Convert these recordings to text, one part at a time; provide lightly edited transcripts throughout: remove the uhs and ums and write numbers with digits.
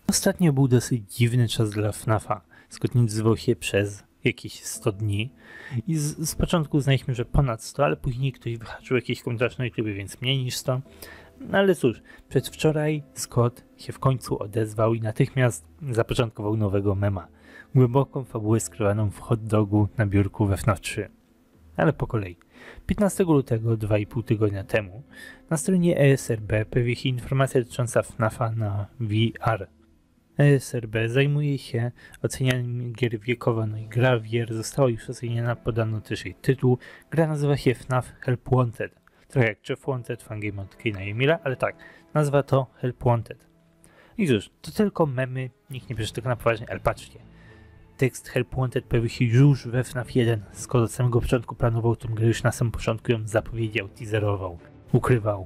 Ostatnio był dosyć dziwny czas dla FNAF-a. Scott nie odzywał się przez jakieś 100 dni i z początku uznaliśmy, że ponad 100, ale później ktoś wyhaczył jakiś komentarz na YouTube, więc mniej niż 100. No ale cóż, przedwczoraj Scott się w końcu odezwał i natychmiast zapoczątkował nowego mema. Głęboką fabułę skrywaną w hot dogu na biurku we FNAF 3. Ale po kolei. 15 lutego, 2,5 tygodnia temu, na stronie ESRB pojawiła się informacja dotycząca FNAF-a na VR. ESRB zajmuje się ocenianiem gier wiekowo, no i gra VR została już oceniana, podano też jej tytuł. Gra nazywa się FNAF Help Wanted. Trochę jak Chef Wanted, Fangame od Keina i Emila, ale tak, nazwa to Help Wanted. I cóż, to tylko memy, nikt nie bierze tego na poważnie, ale patrzcie. Tekst Help Wanted pojawił się już we FNAF 1. Scott od samego początku planował tę grę, już na samym początku ją zapowiedział, teaserował, ukrywał.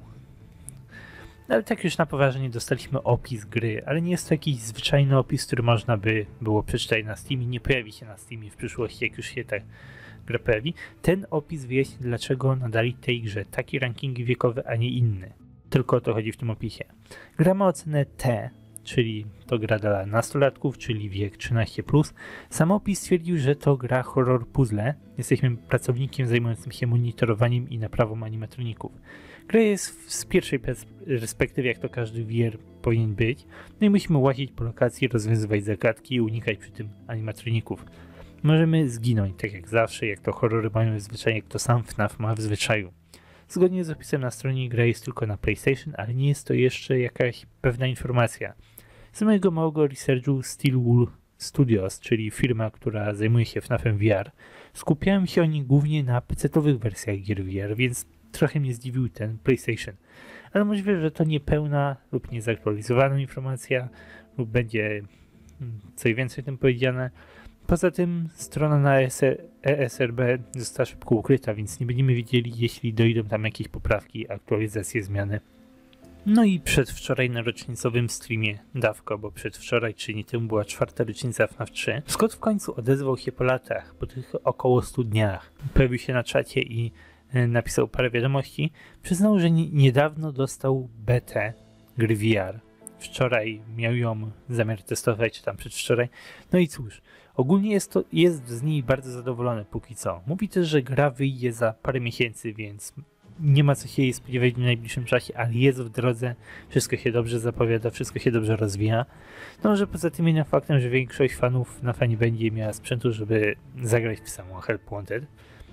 Ale tak już na poważnie dostaliśmy opis gry, ale nie jest to jakiś zwyczajny opis, który można by było przeczytać na Steamie, nie pojawi się na Steamie w przyszłości, jak już się ta gra pojawi. Ten opis wyjaśni, dlaczego nadali tej grze takie rankingi wiekowe, a nie inne. Tylko o to chodzi w tym opisie. Gra ma ocenę T, czyli to gra dla nastolatków, czyli wiek 13+. Sam opis stwierdził, że to gra horror puzzle. Jesteśmy pracownikiem zajmującym się monitorowaniem i naprawą animatroników. Gra jest z pierwszej perspektywy, jak to każdy VR powinien być. No i musimy łazić po lokacji, rozwiązywać zagadki i unikać przy tym animatroników. Możemy zginąć, tak jak zawsze, jak to horrory mają w zwyczaju, jak to sam FNAF ma w zwyczaju. Zgodnie z opisem na stronie gra jest tylko na PlayStation, ale nie jest to jeszcze jakaś pewna informacja. Z mojego małego researchu Steelwool Studios, czyli firma, która zajmuje się FNAF-em VR, skupiałem się oni głównie na PC-owych wersjach gier VR, więc trochę mnie zdziwił ten PlayStation. Ale możliwe, że to niepełna lub niezaktualizowana informacja, lub będzie coś więcej o tym powiedziane. Poza tym strona na ESRB została szybko ukryta, więc nie będziemy wiedzieli, jeśli dojdą tam jakieś poprawki, aktualizacje, zmiany. No i przedwczoraj na rocznicowym streamie Dawko, bo przedwczoraj, czyli temu była 4. rocznica FNAF 3, Scott w końcu odezwał się po latach, po tych około 100 dniach. Pojawił się na czacie i napisał parę wiadomości. Przyznał, że niedawno dostał betę gry VR. Wczoraj miał ją zamiar testować, czy tam przedwczoraj. No i cóż, ogólnie jest z niej bardzo zadowolony póki co. Mówi też, że gra wyjdzie za parę miesięcy, więc nie ma co się jej spodziewać w najbliższym czasie, ale jest w drodze, wszystko się dobrze zapowiada, wszystko się dobrze rozwija. No, że poza tym innym faktem, że większość fanów na nie będzie miała sprzętu, żeby zagrać w samą Help Wanted.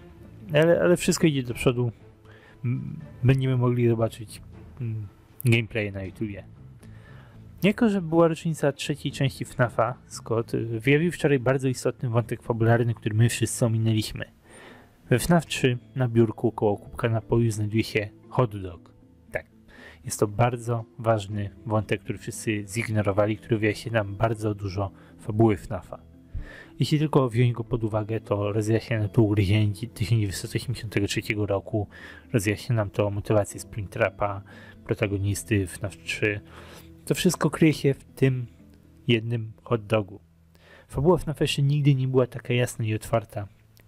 Ale wszystko idzie do przodu. Będziemy mogli zobaczyć gameplay na YouTubie. Jako że była rocznica 3. części FNAF-a, Scott wyjawił wczoraj bardzo istotny wątek fabularny, który my wszyscy ominęliśmy. We FNAF 3 na biurku koło kubka napoju znajduje się hot dog. Tak, jest to bardzo ważny wątek, który wszyscy zignorowali, który wyjaśnia nam bardzo dużo fabuły FNAF-a. Jeśli tylko wziąć go pod uwagę, to rozjaśnia nam to ugryzienie 1983 roku, rozjaśnia nam to motywację Springtrapa, protagonisty FNAF 3. To wszystko kryje się w tym jednym hot dogu. Fabuła FNAF jeszcze nigdy nie była taka jasna i otwarta,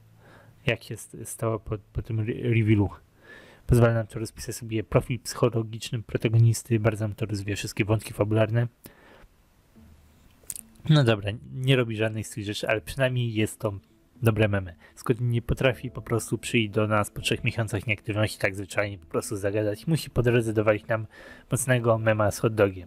jak się stało po tym revealu. Pozwala nam to rozpisać sobie profil psychologiczny protagonisty, bardzo nam to rozwija wszystkie wątki fabularne. No dobra, nie robi żadnej z tych rzeczy, ale przynajmniej jest to dobre memy. Scott nie potrafi po prostu przyjść do nas po 3 miesiącach nieaktywności tak zwyczajnie po prostu zagadać. Musi po drodze dowalić nam mocnego mema z hot dogiem.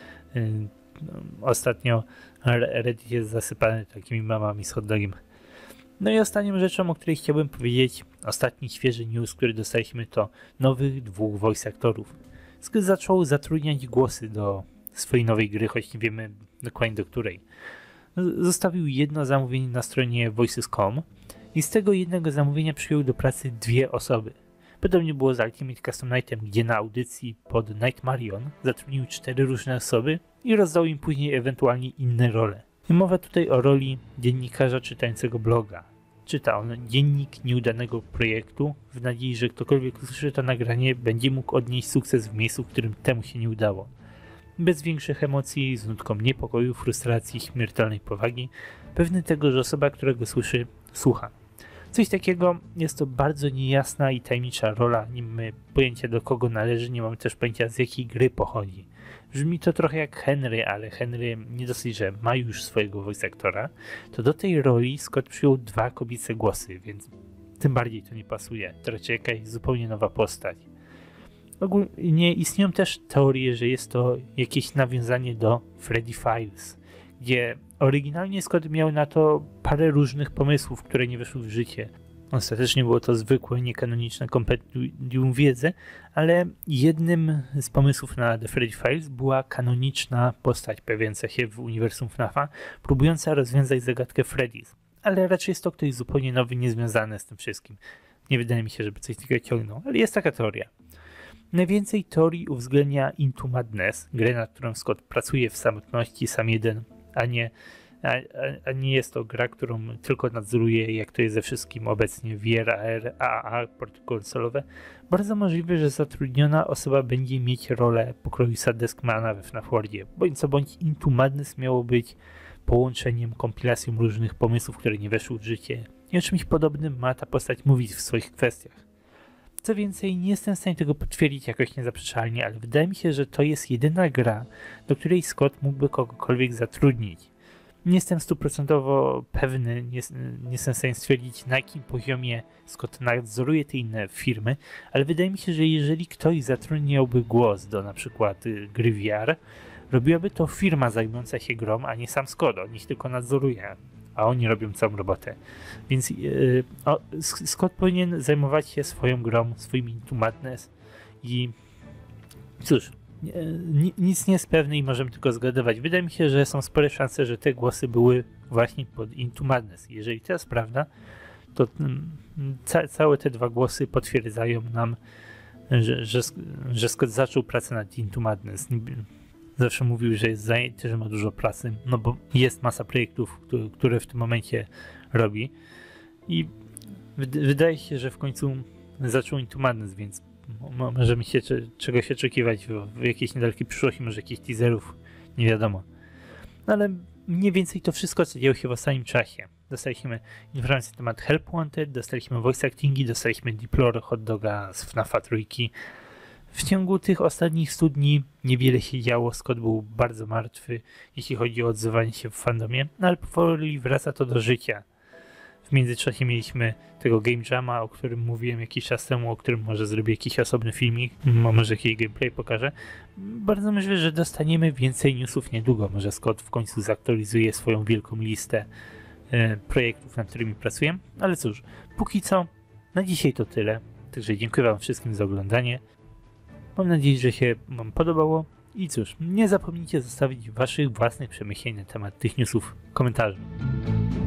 Ostatnio Reddit jest zasypany takimi memami z hot dogiem. No i ostatnią rzeczą, o której chciałbym powiedzieć, ostatni świeży news, który dostaliśmy, to nowych 2 voice aktorów. Scott zaczął zatrudniać głosy do swojej nowej gry, choć nie wiemy dokładnie do której. Zostawił jedno zamówienie na stronie voices.com i z tego jednego zamówienia przyjął do pracy 2 osoby. Podobnie było z Ultimate Custom Nightem, gdzie na audycji pod Night Marion zatrudnił 4 różne osoby i rozdał im później ewentualnie inne role. I mowa tutaj o roli dziennikarza czytającego bloga. Czyta on dziennik nieudanego projektu w nadziei, że ktokolwiek usłyszy to nagranie, będzie mógł odnieść sukces w miejscu, w którym temu się nie udało. Bez większych emocji, z nutką niepokoju, frustracji, śmiertelnej powagi, pewny tego, że osoba, która go słyszy, słucha. Coś takiego, jest to bardzo niejasna i tajemnicza rola, nie mamy pojęcia do kogo należy, nie mamy też pojęcia z jakiej gry pochodzi. brzmi to trochę jak Henry, ale Henry nie dosyć, że ma już swojego voice actora, to do tej roli Scott przyjął 2 kobiece głosy, więc tym bardziej to nie pasuje. To raczej jakaś zupełnie nowa postać. Ogólnie istnieją też teorie, że jest to jakieś nawiązanie do Freddy Files, gdzie oryginalnie Scott miał na to parę różnych pomysłów, które nie weszły w życie. Ostatecznie było to zwykłe, niekanoniczne kompendium wiedzy, ale jednym z pomysłów na The Freddy Files była kanoniczna postać pojawiająca się w uniwersum FNAF-a, próbująca rozwiązać zagadkę Freddy's. Ale raczej jest to ktoś zupełnie nowy, niezwiązany z tym wszystkim. Nie wydaje mi się, żeby coś takiego ciągnął, ale jest taka teoria. Najwięcej teorii uwzględnia Into Madness, grę, nad którą Scott pracuje w samotności sam jeden, a nie jest to gra, którą tylko nadzoruje, jak to jest ze wszystkim obecnie VR, AR, AAA, porty konsolowe. Bardzo możliwe, że zatrudniona osoba będzie mieć rolę pokroju Deskmana we FNAF Worldzie. Bądź co bądź Into Madness miało być połączeniem, kompilacją różnych pomysłów, które nie weszły w życie. I o czymś podobnym ma ta postać mówić w swoich kwestiach. Co więcej, nie jestem w stanie tego potwierdzić jakoś niezaprzeczalnie, ale wydaje mi się, że to jest jedyna gra, do której Scott mógłby kogokolwiek zatrudnić. Nie jestem 100% pewny, nie jestem w stanie stwierdzić, na jakim poziomie Scott nadzoruje te inne firmy, ale wydaje mi się, że jeżeli ktoś zatrudniałby głos do na przykład gry VR, robiłaby to firma zajmująca się grą, a nie sam Scott. On ich tylko nadzoruje, a oni robią całą robotę. Więc Scott powinien zajmować się swoją grą, swoim Into Madness i cóż, nic nie jest pewne i możemy tylko zgadywać. Wydaje mi się, że są spore szanse, że te głosy były właśnie pod Into Madness. Jeżeli to jest prawda, to całe te 2 głosy potwierdzają nam, że Scott zaczął pracę nad Into Madness. Zawsze mówił, że jest zajęty, że ma dużo pracy, no bo jest masa projektów, które w tym momencie robi i wydaje się, że w końcu zaczął Into Madness, więc możemy się czegoś oczekiwać w jakiejś niedalekiej przyszłości, może jakichś teaserów, nie wiadomo. No ale mniej więcej to wszystko, co działo się w ostatnim czasie. Dostaliśmy informacje na temat Help Wanted, dostaliśmy voice actingi, dostaliśmy Deplore Hot Doga z FNAF-a 3. W ciągu tych ostatnich 100 dni niewiele się działo, Scott był bardzo martwy, jeśli chodzi o odzywanie się w fandomie, no ale powoli wraca to do życia. W międzyczasie mieliśmy tego Game Jama, o którym mówiłem jakiś czas temu, o którym może zrobię jakiś osobny filmik, może jakiś gameplay pokażę. Bardzo możliwe, że dostaniemy więcej newsów niedługo, może Scott w końcu zaktualizuje swoją wielką listę projektów, nad którymi pracuję, ale cóż, póki co na dzisiaj to tyle, także dziękuję wam wszystkim za oglądanie. Mam nadzieję, że się wam podobało i cóż, nie zapomnijcie zostawić waszych własnych przemyśleń na temat tych newsów w komentarzu.